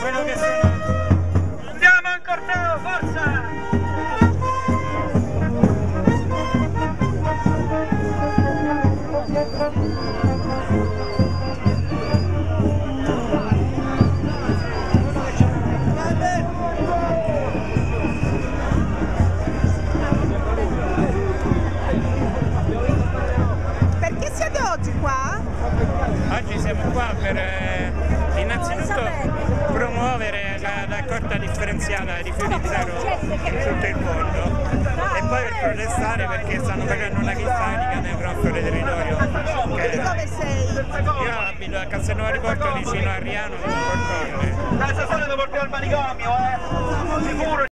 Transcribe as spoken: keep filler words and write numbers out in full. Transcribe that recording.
quello che sono. Andiamo in corteo, forza! Perché siete oggi qua? Oggi siamo qua per eh, innanzitutto promuovere la raccolta differenziata di rifiuti zero in tutto il mondo e poi per protestare perché stanno facendo una chissà nel nostro territorio. Di dove sei? Io abito a Castelnuovo Riporto vicino a Riano in Portolle. Dai, stasera devo portare al manicomio, eh! Sicuro!